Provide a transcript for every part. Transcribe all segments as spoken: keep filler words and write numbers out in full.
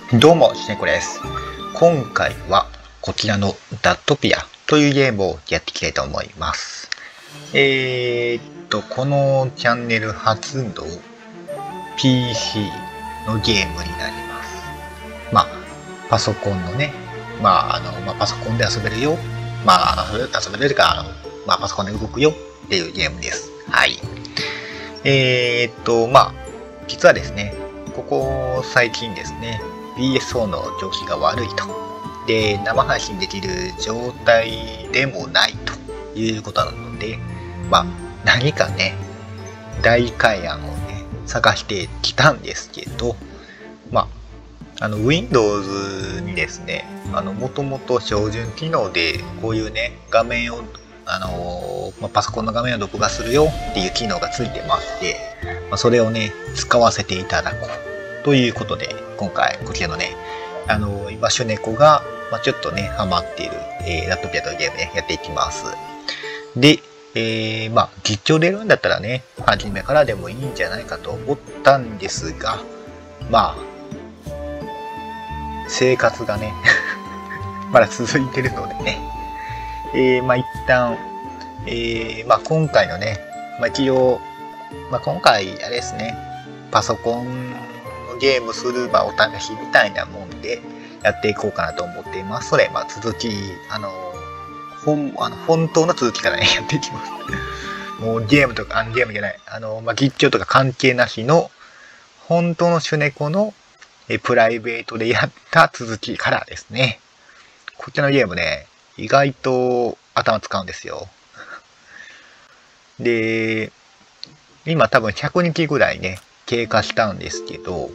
どうも、しねこです。今回はこちらのダットピアというゲームをやっていきたいと思います。えー、っと、このチャンネル初の ピーシー のゲームになります。まあ、パソコンのね、まあ、あの、まあ、パソコンで遊べるよ。まあ、遊べるというか、あの、まあ、パソコンで動くよっていうゲームです。はい。えー、っと、まあ、実はですね、ここ最近ですね、ピーエスフォー の調子が悪いと。で、生配信できる状態でもないということなので、まあ、何かね、代替案をね、探してきたんですけど、まあ、あの、Windows にですね、あの、もともと標準機能で、こういうね、画面を、あのーまあ、パソコンの画面を録画するよっていう機能がついてまして、まあ、それをね、使わせていただこうということで、今回、こちらのね、あのー、今、シュネコが、まあ、ちょっとね、ハマっている、えー、ラットピアというゲームね、やっていきます。で、えー、まあ、実況出るんだったらね、初めからでもいいんじゃないかと思ったんですが、まあ、生活がね、まだ続いてるのでね、えー、まあ一旦、えー、まあ今回のね、まあ一応、まあ今回、あれですね、パソコンのゲームする、まあお試しみたいなもんでやっていこうかなと思っています。それ、まあ続き、あの、本、あの本当の続きからね、やっていきます。もうゲームとか、あのゲームじゃない、あの、まあ実況とか関係なしの、本当のシュネコのえプライベートでやった続きからですね。こちらのゲームね、意外と頭使うんですよ。で、今多分ひゃくにきぐらいね、経過したんですけど、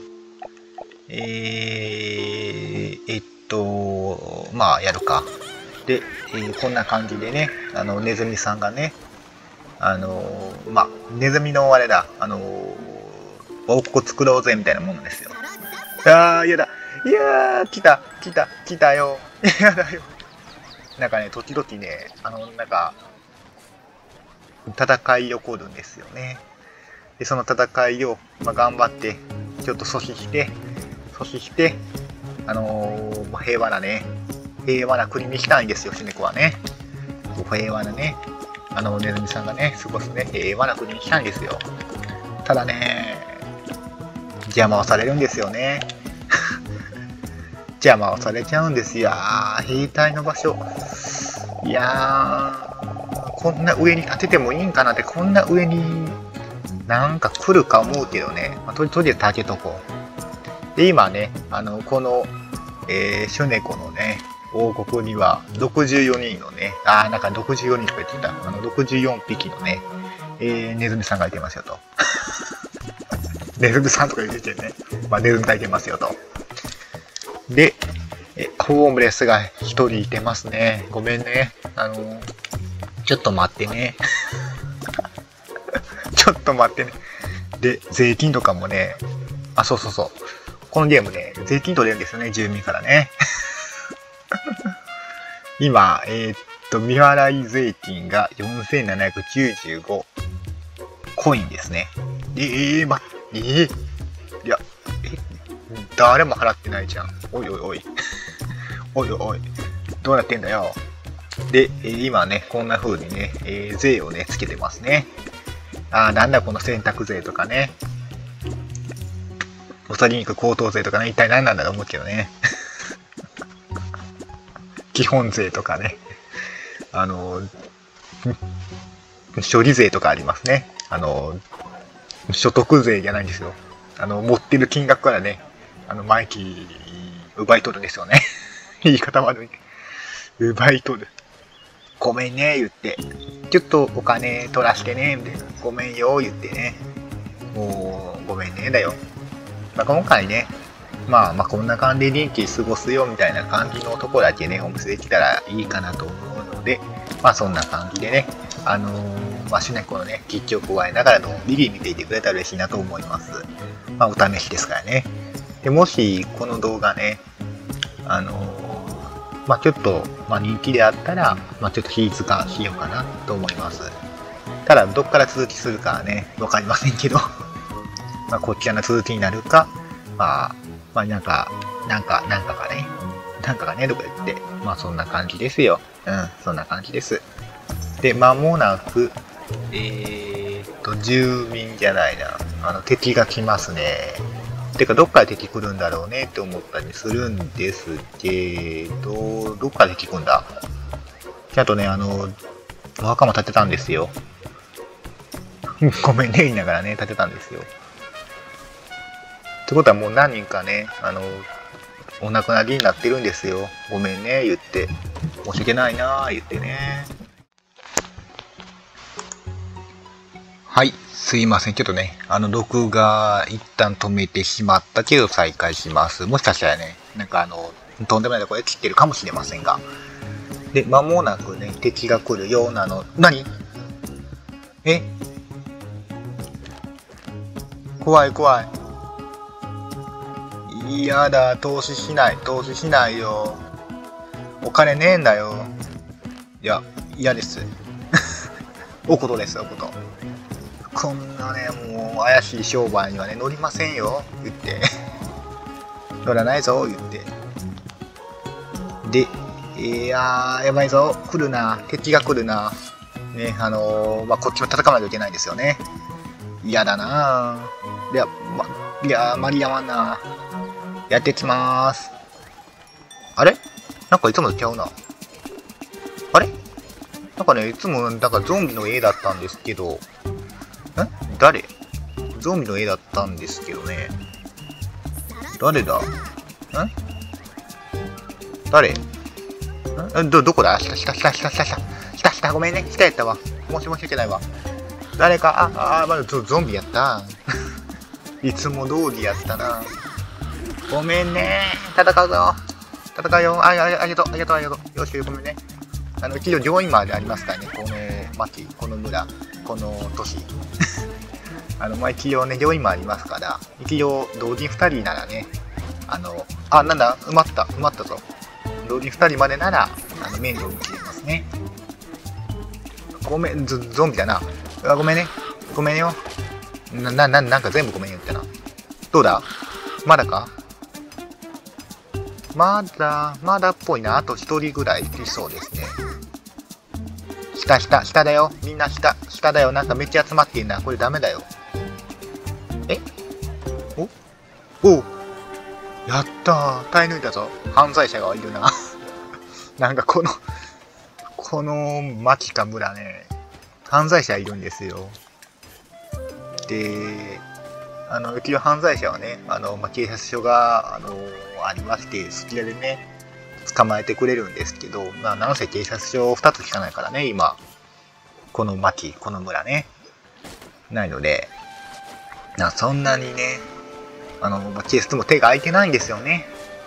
えー、えっと、まあやるか。で、えー、こんな感じでね、あの、ネズミさんがね、あの、まあ、ネズミのあれだ、あの、王国作ろうぜみたいなものですよ。あー、やだ。いやー、来た、来た、来たよ。やだよ。なんかね、時々ね、あの、なんか、戦い起こるんですよね。で、その戦いを、まあ、頑張って、ちょっと阻止して、阻止して、あのー、平和なね、平和な国にしたいんですよ、シネコはね。平和なね、あの、ネズミさんがね、過ごすね、平和な国にしたいんですよ。ただね、邪魔をされるんですよね。邪魔をされちゃうんですよ。兵隊の場所。いやー、こんな上に立ててもいいんかなって、こんな上になんか来るか思うけどね。まあ、と, とりあえず立てとこう。で、今ね、あの、この、えー、シュネコのね、王国にはろくじゅうよにんのね、あー、なんかろくじゅうよにんとか言ってた。あの、ろくじゅうよんぴきのね、えー、ネズミさんがいてますよと。ネズミさんとか言っててね、まあ、ネズミがいてますよと。で、えホームレスがひとりいてますね。ごめんね。あのー、ちょっと待ってね。ちょっと待ってね。で、税金とかもね、あ、そうそうそう。このゲームね、税金取れるんですよね、住民からね。今、えー、っと、未払い税金がよんせんななひゃくきゅうじゅうごコインですね。えー、ま、えー、いや、え、誰も払ってないじゃん。おいおいおい。おいおい、どうなってんだよ。で、えー、今ね、こんな風にね、えー、税をね、つけてますね。あー、なんだこの選択税とかね。鶏肉高騰税とかね、一体何なんだと思うけどね。基本税とかね。あのー、処理税とかありますね。あのー、所得税じゃないんですよ。あの、持ってる金額からね、あの、毎期奪い取るんですよね。言い方悪い。奪い取る。ごめんね、言って。ちょっとお金取らしてね、みたいな。ごめんよ、言ってね。もう、ごめんね、だよ。まあ、今回ね、まあまあこんな感じで元気過ごすよ、みたいな感じのとこだけね、お見せできたらいいかなと思うので、まあそんな感じでね、あのー、まあシュネコのね、実況を加えながらのんびり見ていてくれたら嬉しいなと思います。まあお試しですからね。で、もし、この動画ね、あのー、まあちょっと、まあ、人気であったら、まあちょっと比率化しようかなと思います。ただ、どっから続きするかはね、わかりませんけど、まあこっちらの続きになるか、まあ、まあなんか、 なんか、なんかがね、なんかがね、とか言って、まあそんな感じですよ。うん、そんな感じです。で、間もなく、えーっと、住民じゃないな、あの、敵が来ますね。てか、どっから敵来るんだろうねって思ったりするんですけど、どっから敵来るんだ？ちゃんとね、あの、お墓も建てたんですよ。ごめんね、言いながらね、建てたんですよ。ってことはもう何人かね、あの、お亡くなりになってるんですよ。ごめんね、言って。申し訳ないな言ってね。はい、すいません。ちょっとね、あの、録画一旦止めてしまったけど再開します。もしかしたらね、なんかあの、とんでもないところで切ってるかもしれませんが。で、間もなくね、敵が来るようなの。何？え？怖い怖い。嫌だ、投資しない、投資しないよ。お金ねえんだよ。いや、嫌です。おことです、おこと。こんなね、もう怪しい商売にはね、乗りませんよ、言って。乗らないぞ、言って。で、いやー、やばいぞ、来るな、敵が来るな。ね、あのー、まあ、こっちも戦わないといけないんですよね。嫌だなぁ。いや、ま、いやー、マリアマンなやってきまーす。あれなんかいつもとちゃうな。あれなんかね、いつもなんかゾンビの絵だったんですけど、ん誰ゾンビの絵だったんですけどね。誰だん誰んど、どこだ下、下、下、下、下、下、下、下、ごめんね。下やったわ。もしもし訳ないわ。誰か、あ、あ、まだゾゾンビやった。いつも通りやったな。ごめんね。戦うぞ。戦うよ。あ、あ、ありがとう、ありがとう、ありがとう。よし、ごめんね。あの、一応上位までありますからね。この町、この村、この都市。あの、まあ、一応ね、上位もありますから、一応同時ふたりならね、あの、あ、なんだ、埋まった、埋まったぞ。同時ふたりまでなら、あの、面倒見切れますね。ごめん、ゾゾンビだな。あ、ごめんね。ごめんよ。な、な、な、なんか全部ごめんよってな。どうだまだかまだ、まだっぽいな。あと一人ぐらいいそうですね。下、下、下だよ。みんな下、下だよ。なんかめっちゃ集まってんな。これダメだよ。えおおやったー。耐え抜いたぞ。犯罪者がいるな。なんかこの、この町か村ね、犯罪者いるんですよ。で、あの、うちの犯罪者はね、あの、まあ、警察署が、あの、ありまして、そちらでね、捕まえてくれるんですけど、まあ、なんせ警察署ふたつしかないからね、今。この町、この村ね。ないので、なそんなにね、あの、まあ、警察も手が空いてないんですよね。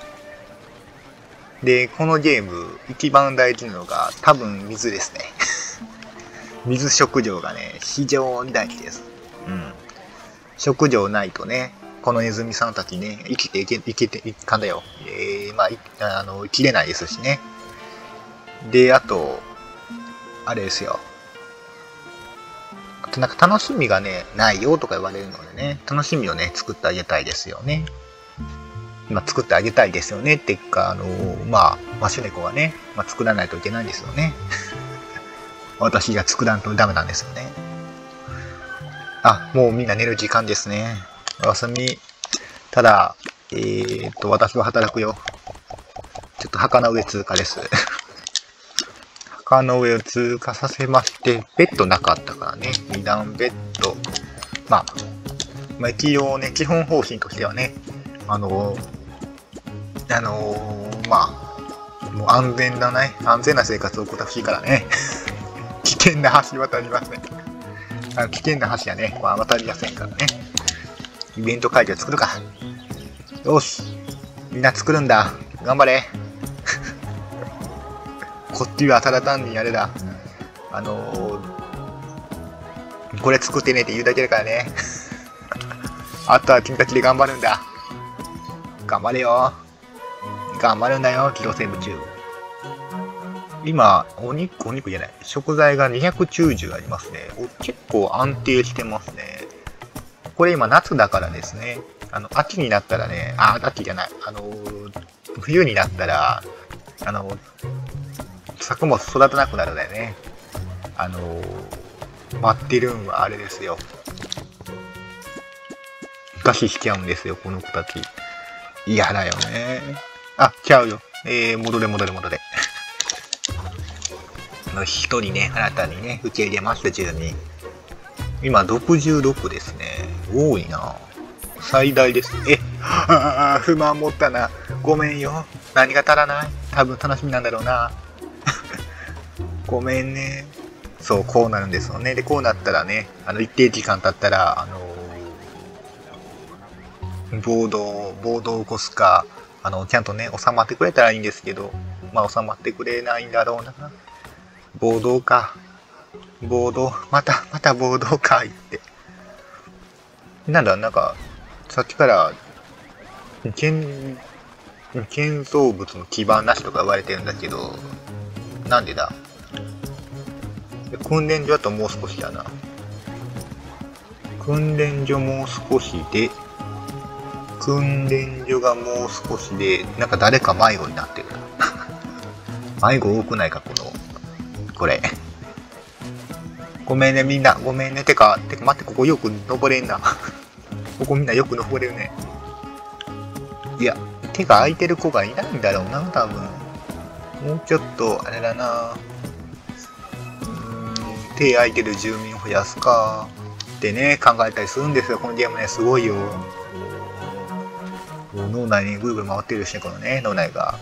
で、このゲーム、一番大事なのが、多分水ですね。水食料がね、非常に大事です。うん。食料ないとね、このネズミさんたちね、生きていけ、生きていかんだよ。えー、まあ、あの、生きれないですしね。で、あと、あれですよ。あとなんか楽しみがね、ないよとか言われるのでね、楽しみをね、作ってあげたいですよね。まあ、作ってあげたいですよねっていうか、あのー、まあ、マシュネコはね、まあ、作らないといけないんですよね。私が作らんとダメなんですよね。あ、もうみんな寝る時間ですね。おやすみ。ただ、えーっと、私は働くよ。ちょっと墓の上通過です。墓の上を通過させまして、ベッドなかったからね、に段ベッド。まあ、まあ、一応ね、基本方針としてはね、あのー、あのー、まあ、もう安全だね、安全な生活を送ってほしいからね。危険な橋渡りません。あの危険な橋はね、まあ、渡りやせんからね。イベント会場作るか。よし。みんな作るんだ。頑張れ。こっちはただ単にあれだ。あのー、これ作ってねって言うだけだからね。あとは君たちで頑張るんだ。頑張れよ。頑張るんだよ、機動生物中。今、お肉、お肉じゃない。食材がにひゃくきゅうじゅうありますね。結構安定してますね。これ今夏だからですね。 あの、秋になったらね、あ、秋じゃない、あのー、冬になったら、あのー、作物育たなくなるんだよね。あのー、待ってるんはあれですよ。餓死しちゃうんですよ、この子たち。嫌だよね。あ、ちゃうよ。えー、戻れ戻れ戻れ。一人ね、新たにね、受け入れました、住民。今、ろくじゅうろくですね。多いな。最大です。え、ああ、不満持ったな。ごめんよ。何が足らない？多分楽しみなんだろうな。ごめんね。そう、こうなるんですよね。で、こうなったらね、あの、一定時間経ったら、あのー、暴動、暴動を起こすか、あの、ちゃんとね、収まってくれたらいいんですけど、まあ、収まってくれないんだろうな。暴動か。暴動。また、また暴動か、言って。なんだ、なんか、さっきから、建、建造物の基盤なしとか言われてるんだけど、なんでだ？訓練所だともう少しだな。訓練所もう少しで、訓練所がもう少しで、なんか誰か迷子になってるな。迷子多くないか、この、これ。ごめんね、みんな。ごめんね。てか、てか待って、ここよく登れんな。ここみんなよく登れるね。いや、手が空いてる子がいないんだろうな、多分。もうちょっと、あれだな。うーん、手空いてる住民を増やすか。ってね、考えたりするんですよ。このゲームね、すごいよ。もう脳内にぐるぐる回ってるしね、このね、脳内が。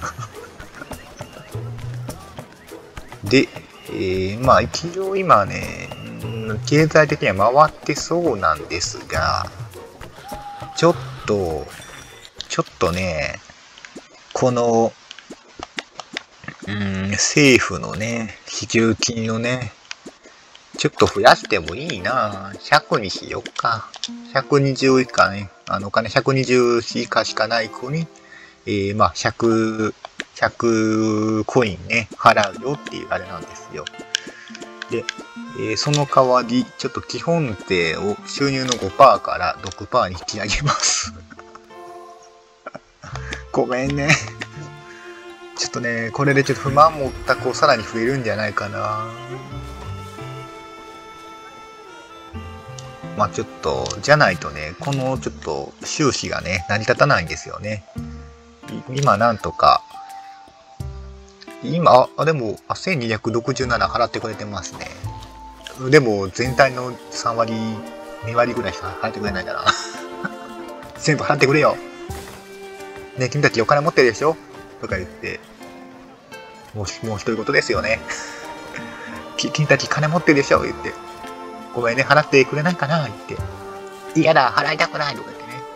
で、えー、まあ一応今ね、経済的には回ってそうなんですが、ちょっと、ちょっとね、この、うん、政府のね、支給金をね、ちょっと増やしてもいいな。ひゃくにしよっか。ひゃくにじゅう以下ね、あのお金ひゃくにじゅう以下しかない子に、えー、まあひゃく、ひゃくコインね、払うよっていうあれなんですよ。で、えー、その代わり、ちょっと基本税を収入の ごパーセント から ろくパーセント に引き上げます。ごめんね。ちょっとね、これでちょっと不満持った子さらに増えるんじゃないかな。まあちょっと、じゃないとね、このちょっと収支がね、成り立たないんですよね。今なんとか、今、あ、でも、せんにひゃくろくじゅうなな払ってくれてますね。でも、全体のさんわり、にわりぐらいしか払ってくれないんだな。全部払ってくれよ。ね、君たちお金持ってるでしょとか言って、もう、もう一言ですよね。君たち金持ってるでしょ言って。ごめんね、払ってくれないかな言って。嫌だ、払いたくないとか言ってね。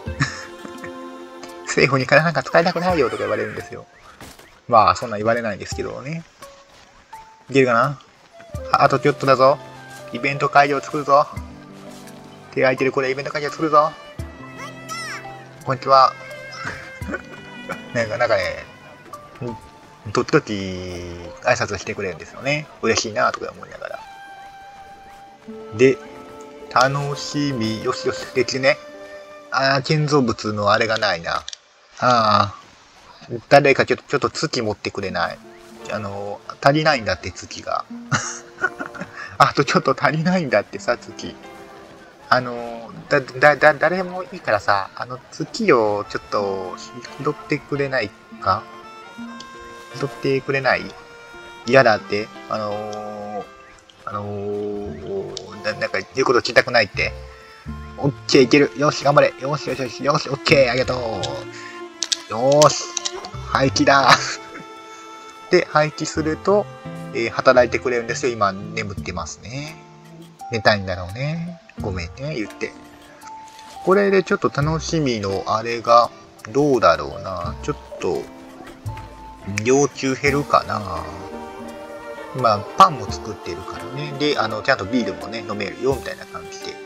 政府に金なんか使いたくないよとか言われるんですよ。まあ、そんな言われないんですけどね。いけるかな？あとちょっとだぞ。イベント会場作るぞ。手空いてる子でイベント会場作るぞ。こんにちは。なんか、なんかね、時々挨拶してくれるんですよね。嬉しいなとか思いながら。で、楽しみ、よしよし、できるね。ああ、建造物のあれがないな。ああ、誰かちょっと、ちょっと月持ってくれない。あの、足りないんだって月が。あとちょっと足りないんだってさ、月。あの、だ、だ、だ、誰もいいからさ、あの、月をちょっと拾ってくれないか？拾ってくれない？嫌だって。あのー、あのー、な、なんか言うこと聞きたくないって。オッケーいける。よし、頑張れ。よしよしよし、よし、オッケー、ありがとう。よーし、廃棄だ。で、廃棄すると、えー、働いてくれるんですよ。今、眠ってますね。寝たいんだろうね。ごめんね、言って。これでちょっと楽しみのあれが、どうだろうな。ちょっと、量中減るかな。まあ、パンも作ってるからね。で、あの、ちゃんとビールもね、飲めるよ、みたいな感じで。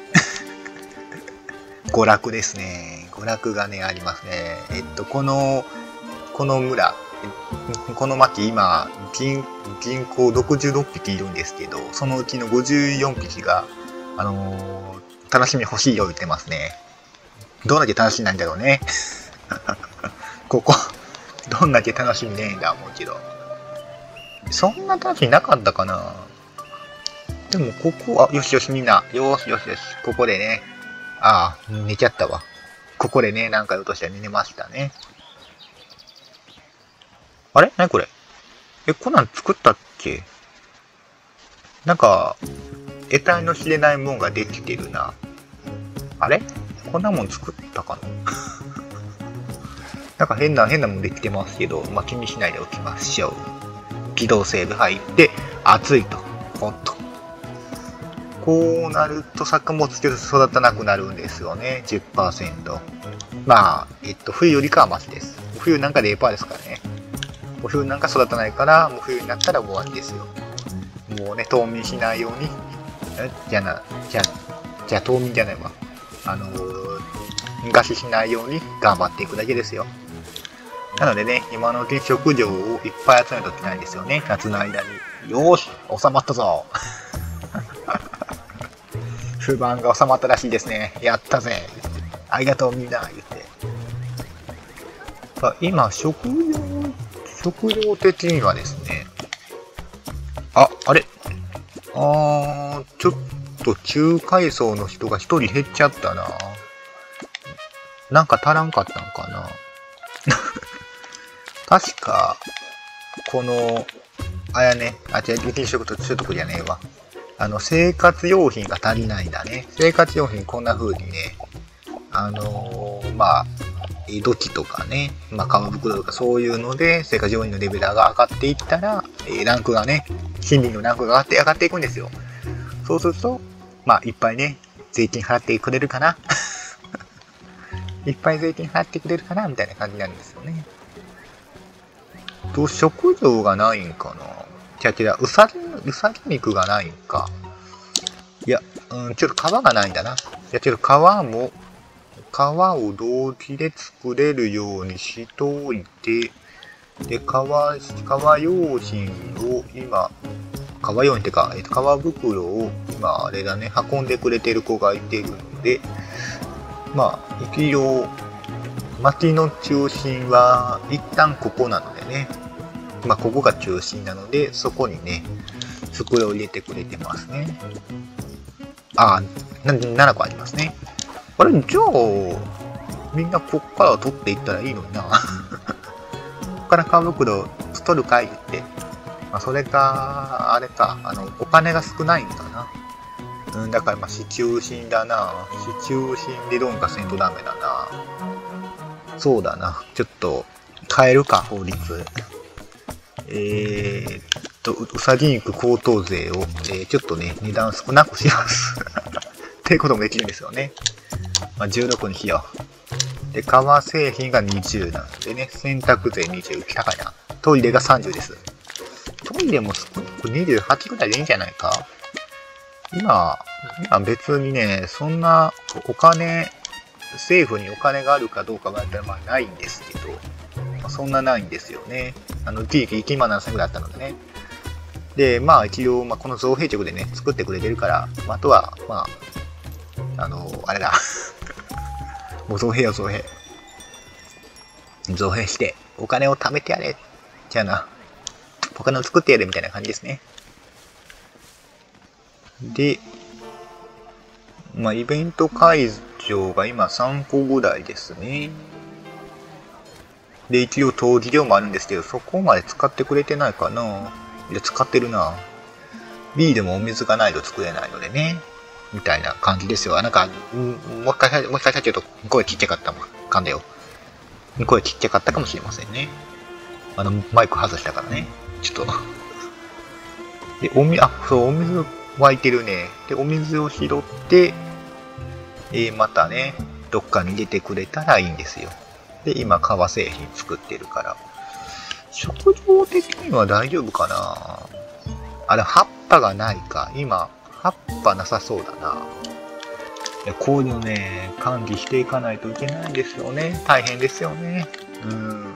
娯楽ですね。娯楽がね、ありますね。えっと、この、この村、この町、今、人、人口ろくじゅうろっぴきいるんですけど、そのうちのごじゅうよんぴきが、あのー、楽しみ欲しいよ言ってますね。 どんだけ楽しみなんだろうね。ここ、どんだけ楽しみねえんだ、もうけど。そんな楽しみなかったかな。でも、ここ、あ、よしよし、みんな。よしよしよし、ここでね。ああ、寝ちゃったわ。ここでね、なんか落として寝ましたね。あれなにこれ。え、こんなん作ったっけ。なんか、得体の知れないもんができてるな。あれこんなもん作ったかな。なんか変な、変なもんできてますけど、まあ、気にしないでおきましょう。起動セーブ入って、熱いと。ほっと。こうなると作物ちょっと育たなくなるんですよね。じゅっパーセント。まあ、えっと、冬よりかはマシです。冬なんか ゼロパーセント ですからね。冬なんか育たないから、もう冬になったら終わりですよ。もうね、冬眠しないように。えじゃな、じゃ、じゃあ冬眠じゃないわ。あのー、餓死しないように頑張っていくだけですよ。なのでね、今のうちに食料をいっぱい集めときたいんですよね。夏の間に。よーし、収まったぞ。不満が収まったらしいですね。やったぜ。ありがとうみんな。言って。さあ今、食料、食料的にはですね。あ、あれあー、ちょっと中階層の人が一人減っちゃったな。なんか足らんかったんかな。確か、この、あやね、あ、違う、力食と所得じゃねえわ。あの、生活用品が足りないんだね。生活用品こんな風にね、あのー、まあ、土器とかね、まあ、革袋とかそういうので、生活用品のレベルが上がっていったら、ランクがね、森林のランクが上がって上がっていくんですよ。そうすると、まあ、いっぱいね、税金払ってくれるかな。いっぱい税金払ってくれるかなみたいな感じになるんですよね。と、食料がないんかな。じゃあ、違う、うさぎ、うさぎ肉がないんか。いや、うん、ちょっと皮がないんだな。いや、ちょっと皮も、皮を同時で作れるようにしといて、で、皮、皮用品を今、皮用品ってか、えっと、皮袋を今、あれだね、運んでくれてる子がいてるので、まあ、一応、町の中心は一旦ここなのでね、まあ、ここが中心なので、そこにね、机を入れてくれてますね。ああ、ななこありますね。あれ、じゃあ、みんなこっから取っていったらいいのにな。こっから皮袋取るかいって。まあ、それか、あれか、あの、お金が少ないんかな。うん、だからまあ、市中心だな。市中心でどうにかせんとダメだな。そうだな。ちょっと、変えるか、法律。えーっと、うさぎ肉高騰税を、えー、ちょっとね、値段少なくします。っていうこともできるんですよね。まあ、じゅうろくにしよう。で、革製品がにじゅうなんでね、洗濯税にじゅう、高いな。トイレがさんじゅうです。トイレも少なくにじゅうはちぐらいでいいんじゃないか。今、今別にね、そんなお金、政府にお金があるかどうかはまあないんですけど、まあ、そんなないんですよね。あの、一時期いちまんななせんぐらいあったのでね。で、まあ一応、まあ、この造幣局でね、作ってくれてるから、まあ、あとは、まあ、あの、あれだ。もう造幣よ、造幣。造幣して、お金を貯めてやれ。じゃあな。お金を作ってやれみたいな感じですね。で、まあ、イベント会場が今さんこぐらいですね。で、一応当時量もあるんですけど、そこまで使ってくれてないかな。いや、使ってるな。B でもお水がないと作れないのでね。みたいな感じですよ。なんか、もう一回、もう一回ちょっと声ちっちゃかったもん。噛んでよ。声ちっちゃかったかもしれませんね。あの、マイク外したからね。ちょっと。で、おみ、あ、そう、お水湧いてるね。で、お水を拾って、えー、またね、どっかに入れてくれたらいいんですよ。で、今、革製品作ってるから。食料的には大丈夫かな。あれ、葉っぱがないか。今、葉っぱなさそうだな。いや、こういうのね、管理していかないといけないですよね。大変ですよね。うーん。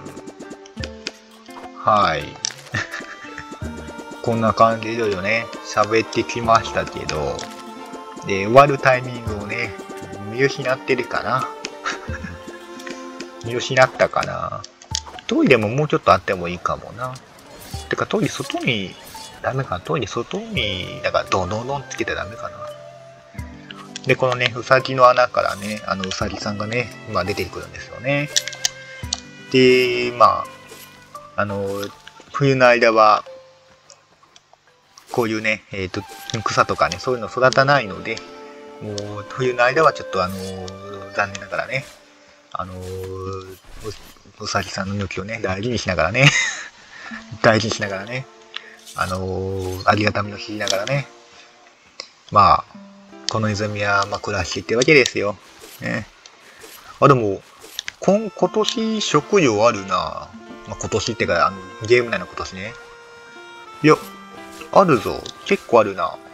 はい。こんな感じでいろいろね、喋ってきましたけど、で、終わるタイミングをね、見失ってるかな。 見失ったかな。トイレももうちょっとあってもいいかもな。てかトイレ外に、ダメかな。トイレ外に、だからドンドンドンつけてダメかな。で、このね、うさぎの穴からね、あのうさぎさんがね、まあ出てくるんですよね。で、まあ、あの、冬の間は、こういうね、えっと、草とかね、そういうの育たないので、もう、冬の間はちょっとあの、残念ながらね、あの、う, うさぎさんの命をね、大事にしながらね、大事にしながらね、あの、ありがたみを知りながらね、まあ、この泉は、まあ、暮らしていってるわけですよ。ね。あ、でも、今、今年食料あるな。まあ、今年ってか、あの、ゲーム内の今年ね。いや、あるぞ。結構あるな。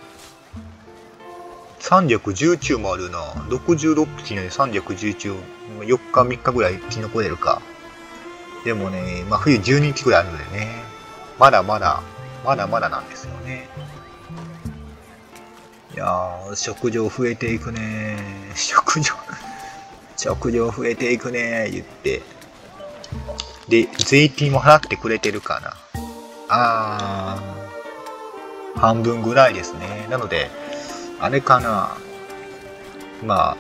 さんびゃくじゅう虫もあるな。ろくじゅうろっぴきなのにさんびゃくじゅう虫。よっかみっかぐらい生き残れるか。でもね、まあ、冬じゅうににちぐらいあるのでね。まだまだ、まだまだなんですよね。いやー、食料増えていくねー。食料、食料増えていくねー、言って。で、税金も払ってくれてるかな。あー、半分ぐらいですね。なので、あれかな。まあ、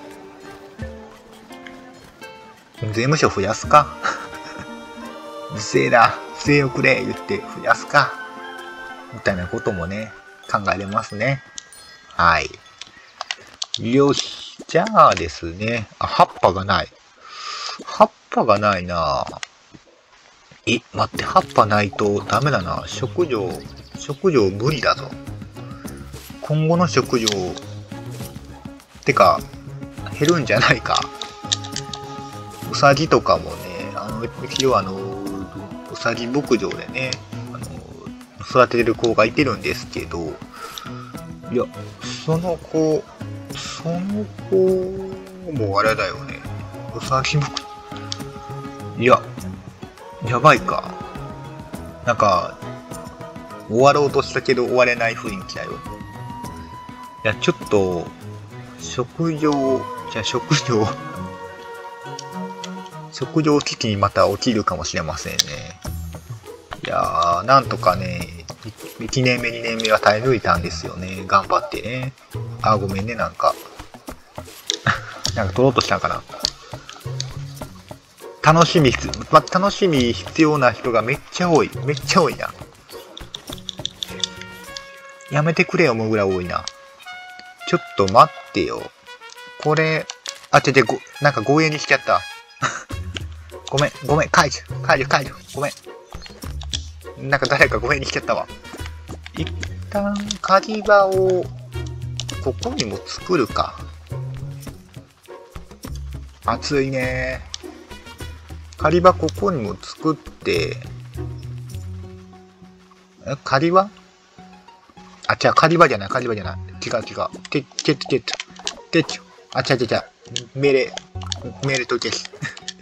税務署増やすか。不正だ、不正をくれ、言って増やすか。みたいなこともね、考えれますね。はい。よし。じゃあですね。あ、葉っぱがない。葉っぱがないな。え、待って、葉っぱないとダメだな。食料、食料無理だぞ。今後の食料、てか、減るんじゃないか。うさぎとかもね、あの、一応あの、うさぎ牧場でね、あの、育ててる子がいてるんですけど、いや、その子、その子もあれだよね。うさぎ牧場。いや、やばいか。なんか、終わろうとしたけど終われない雰囲気だよ。いや、ちょっと、食料、じゃあ食料、食料危機にまた起きるかもしれませんね。いやー、なんとかね、いちねんめ、にねんめは耐え抜いたんですよね。頑張ってね。あ、ごめんね、なんか。なんか取ろうとしたんかな。楽しみ、ま、楽しみ必要な人がめっちゃ多い。めっちゃ多いな。やめてくれよ、思うぐらい多いな。ちょっと待ってよ。これ、あ、ちょちょ、ご、なんか護衛にしちゃった。ごめん、ごめん、解除、解除、解除、ごめん。なんか誰か護衛にしちゃったわ。一旦、狩り場を、ここにも作るか。暑いね。狩り場ここにも作って、え、狩り場あ、違う、狩り場じゃない、狩り場じゃない。違う違う。て、て、て、て、て、て、あ、違う違う違う。命令、命令と消す。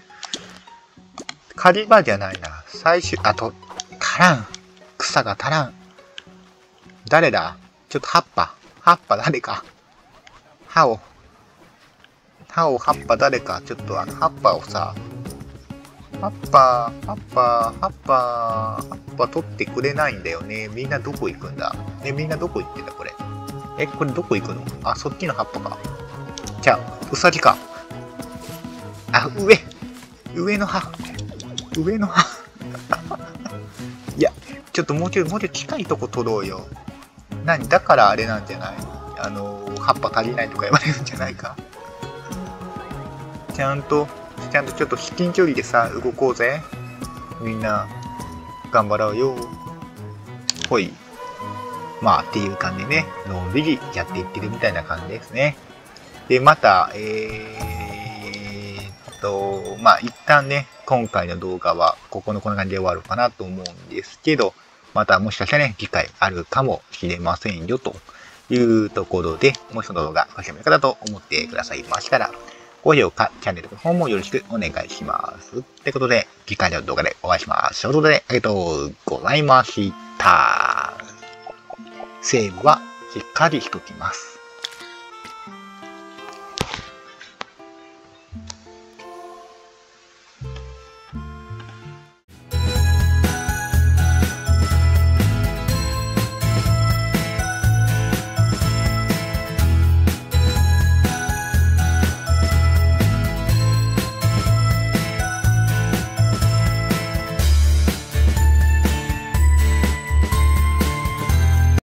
狩り場じゃないな。最終、あと、足らん。草が足らん。誰だちょっと葉っぱ。葉っぱ誰か。葉を。葉を葉っぱ誰か。ちょっとあの葉っぱをさ。葉っぱ、葉っぱ、葉っぱ、葉っぱ取ってくれないんだよね。みんなどこ行くんだね、みんなどこ行ってんだこれ。え、これどこ行くのあ、そっちの葉っぱか。じゃあ、うさぎか。あ、上上の葉。上の葉。いや、ちょっともうちょい、もうちょい近いとこ取ろうよ。何だからあれなんじゃないあの、葉っぱ足りないとか言われるんじゃないかちゃんと、ちゃんとちょっと至近距離でさ、動こうぜ。みんな、頑張ろうよ。ほい。まあ、っていう感じでね、のんびりやっていってるみたいな感じですね。で、また、えーっと、まあ、一旦ね、今回の動画は、ここのこんな感じで終わるかなと思うんですけど、またもしかしたらね、次回あるかもしれませんよ、というところで、もしその動画、ご興味ある方と思ってくださいましたら、高評価、チャンネルの方もよろしくお願いします。ということで、次回の動画でお会いしましょう。ということで、ありがとうございました。セーブはしっかりしときます。